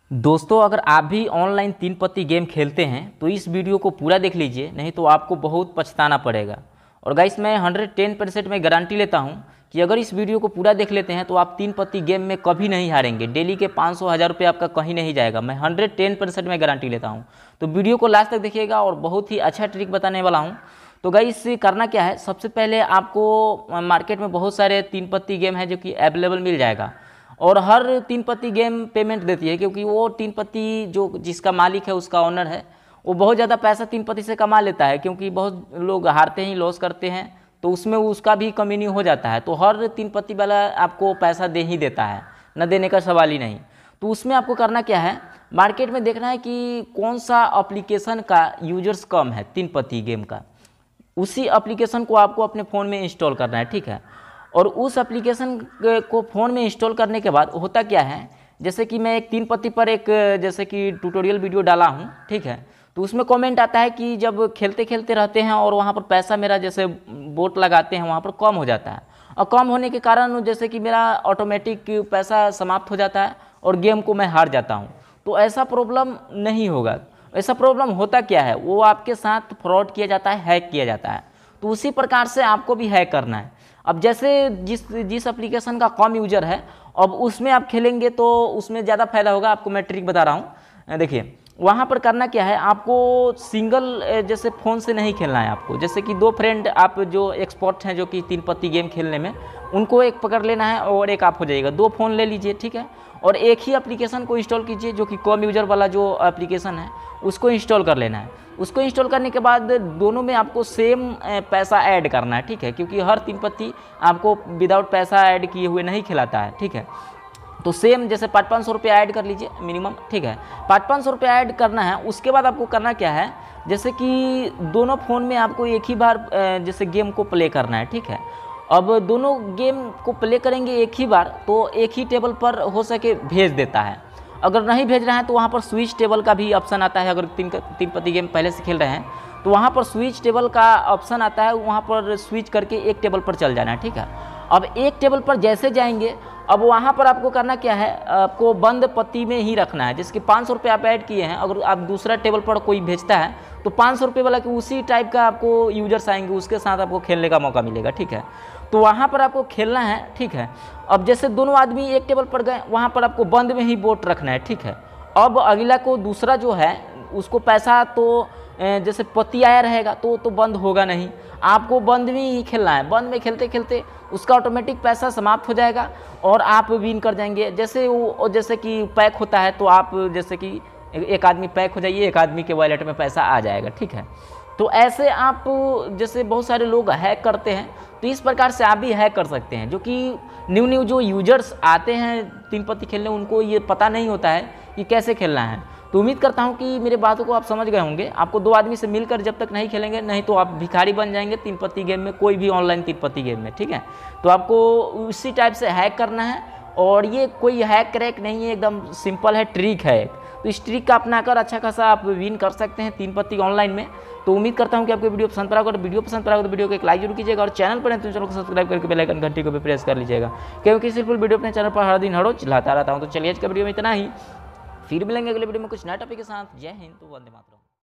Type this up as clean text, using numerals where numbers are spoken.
दोस्तों, अगर आप भी ऑनलाइन तीन पत्ती गेम खेलते हैं तो इस वीडियो को पूरा देख लीजिए, नहीं तो आपको बहुत पछताना पड़ेगा। और गाइस, मैं 110% में गारंटी लेता हूं कि अगर इस वीडियो को पूरा देख लेते हैं तो आप तीन पत्ती गेम में कभी नहीं हारेंगे। डेली के 500-1000 रुपये आपका कहीं नहीं जाएगा। मैं 110% में गारंटी लेता हूँ। तो वीडियो को लास्ट तक देखिएगा और बहुत ही अच्छा ट्रिक बताने वाला हूँ। तो गाइस, करना क्या है, सबसे पहले आपको मार्केट में बहुत सारे तीन पत्ती गेम है जो कि अवेलेबल मिल जाएगा। और हर तीन पत्ती गेम पेमेंट देती है, क्योंकि वो तीन पत्ती जो जिसका मालिक है, उसका ओनर है, वो बहुत ज़्यादा पैसा तीन पत्ती से कमा लेता है। क्योंकि बहुत लोग हारते ही लॉस करते हैं, तो उसमें उसका भी कमीनी हो जाता है। तो हर तीन पत्ती वाला आपको पैसा दे ही देता है, न देने का सवाल ही नहीं। तो उसमें आपको करना क्या है, मार्केट में देखना है कि कौन सा एप्लीकेशन का यूजर्स कम है तीन पत्ती गेम का। उसी एप्लीकेशन को आपको अपने फ़ोन में इंस्टॉल करना है, ठीक है। और उस एप्लीकेशन को फ़ोन में इंस्टॉल करने के बाद होता क्या है, जैसे कि मैं एक तीन पत्ती पर एक जैसे कि ट्यूटोरियल वीडियो डाला हूँ, ठीक है। तो उसमें कमेंट आता है कि जब खेलते खेलते रहते हैं और वहाँ पर पैसा मेरा जैसे बोट लगाते हैं वहाँ पर कम हो जाता है, और कम होने के कारण जैसे कि मेरा ऑटोमेटिक पैसा समाप्त हो जाता है और गेम को मैं हार जाता हूँ। तो ऐसा प्रॉब्लम नहीं होगा। ऐसा प्रॉब्लम होता क्या है, वो आपके साथ फ्रॉड किया जाता है, हैक किया जाता है। तो उसी प्रकार से आपको भी हैक करना है। अब जैसे जिस एप्लीकेशन का कम यूजर है, अब उसमें आप खेलेंगे तो उसमें ज़्यादा फायदा होगा। आपको मैं ट्रिक बता रहा हूँ, देखिए। वहाँ पर करना क्या है, आपको सिंगल जैसे फ़ोन से नहीं खेलना है। आपको जैसे कि दो फ्रेंड आप जो एक्सपर्ट हैं जो कि तीन पत्ती गेम खेलने में, उनको एक पकड़ लेना है और एक आप हो जाएगा। दो फ़ोन ले लीजिए, ठीक है। और एक ही एप्लीकेशन को इंस्टॉल कीजिए, जो कि कम यूजर वाला जो एप्लीकेशन है उसको इंस्टॉल कर लेना है। उसको इंस्टॉल करने के बाद दोनों में आपको सेम पैसा ऐड करना है, ठीक है। क्योंकि हर तीन पत्ती आपको विदाउट पैसा ऐड किए हुए नहीं खिलाता है, ठीक है। तो सेम जैसे 500-500 रुपये ऐड कर लीजिए मिनिमम, ठीक है। 500-500 रुपये ऐड करना है। उसके बाद आपको करना क्या है, जैसे कि दोनों फ़ोन में आपको एक ही बार जैसे गेम को प्ले करना है, ठीक है। अब दोनों गेम को प्ले करेंगे एक ही बार, तो एक ही टेबल पर हो सके भेज देता है। अगर नहीं भेज रहा है तो वहाँ पर स्विच टेबल का भी ऑप्शन आता है। अगर तीन पत्ती गेम पहले से खेल रहे हैं तो वहाँ पर स्विच टेबल का ऑप्शन आता है, वहाँ पर स्विच करके एक टेबल पर चल जाना है, ठीक है। अब एक टेबल पर जैसे जाएंगे, अब वहाँ पर आपको करना क्या है, आपको बंद पत्ती में ही रखना है। जिसके 500 रुपये आप ऐड किए हैं, अगर आप दूसरा टेबल पर कोई भेजता है तो 500 रुपये वाला कि उसी टाइप का आपको यूजर्स आएंगे, उसके साथ आपको खेलने का मौका मिलेगा, ठीक है। तो वहाँ पर आपको खेलना है, ठीक है। अब जैसे दोनों आदमी एक टेबल पर गए, वहाँ पर आपको बंद में ही बोट रखना है, ठीक है। अब अगला को दूसरा जो है उसको पैसा तो जैसे पत्ती आया रहेगा तो बंद होगा नहीं। आपको बंद में ही खेलना है। बंद में खेलते खेलते उसका ऑटोमेटिक पैसा समाप्त हो जाएगा और आप विन कर जाएंगे। जैसे वो जैसे कि पैक होता है, तो आप जैसे कि एक आदमी पैक हो जाइए, एक आदमी के वॉलेट में पैसा आ जाएगा, ठीक है। तो ऐसे आप जैसे बहुत सारे लोग हैक करते हैं, तो इस प्रकार से आप भी हैक कर सकते हैं। जो कि न्यू जो यूजर्स आते हैं तीन पत्ती खेलने, उनको ये पता नहीं होता है कि कैसे खेलना है। तो उम्मीद करता हूँ कि मेरे बातों को आप समझ गए होंगे। आपको दो आदमी से मिलकर जब तक नहीं खेलेंगे, नहीं तो आप भिखारी बन जाएंगे तीन पत्ती गेम में, कोई भी ऑनलाइन तीन पत्ती गेम में, ठीक है। तो आपको उसी टाइप से हैक करना है। और ये कोई हैक क्रैक नहीं है, एकदम सिंपल है, ट्रिक है। तो इस ट्रिक का अपनाकर अच्छा खासा आप विन कर सकते हैं तीन पत्ती ऑनलाइन में। तो उम्मीद करता हूँ कि आपको वीडियो पसंद पड़ा होगा। तो वीडियो पसंद पड़ा होगा तो वीडियो को एक लाइक जरूर कीजिएगा, और चैनल पर है तो चैनल को सब्सक्राइब करके बेल आइकन घंटी को भी प्रेस कर लीजिएगा, क्योंकि सिर्फ वीडियो अपने चैनल पर हर दिन हर रोज लाता रहता हूँ। तो चलिए आज का वीडियो में इतना ही, फिर मिलेंगे अगले वीडियो में कुछ नया टॉपिक के साथ। जय हिंद, तो वंदे मातरम।